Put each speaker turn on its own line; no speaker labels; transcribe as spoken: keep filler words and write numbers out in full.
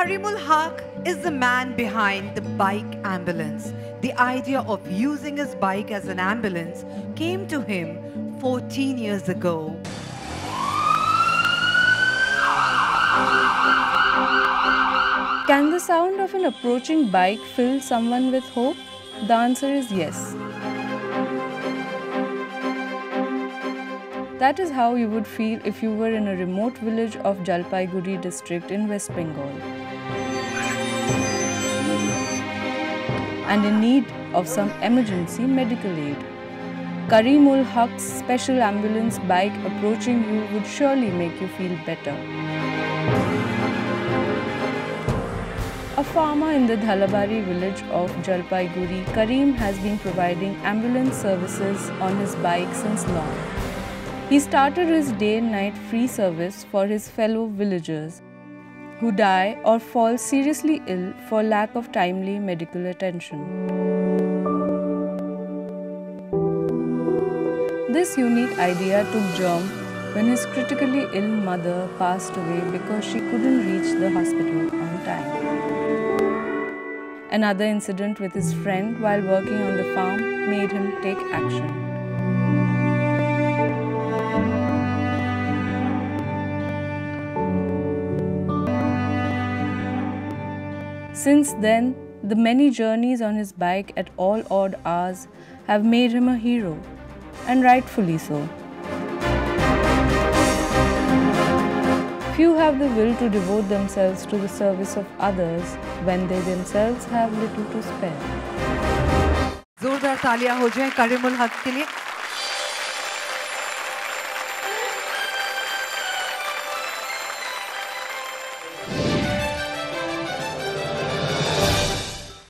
Karimul Haque is the man behind the bike ambulance. The idea of using his bike as an ambulance came to him fourteen years ago.
Can the sound of an approaching bike fill someone with hope? The answer is yes. That is how you would feel if you were in a remote village of Jalpaiguri district in West Bengal and in need of some emergency medical aid. Karimul Haque's special ambulance bike approaching you would surely make you feel better. A farmer in the Dhalabari village of Jalpaiguri, Karim has been providing ambulance services on his bike since long. He started his day and night free service for his fellow villagers who die or fall seriously ill for lack of timely medical attention. This unique idea took germ when his critically ill mother passed away because she couldn't reach the hospital on time. Another incident with his friend while working on the farm made him take action. Since then, the many journeys on his bike at all odd hours have made him a hero, and rightfully so. Few have the will to devote themselves to the service of others when they themselves have little to spare.
जोरदार तालियां हो जाएं करीमुल हक के लिए।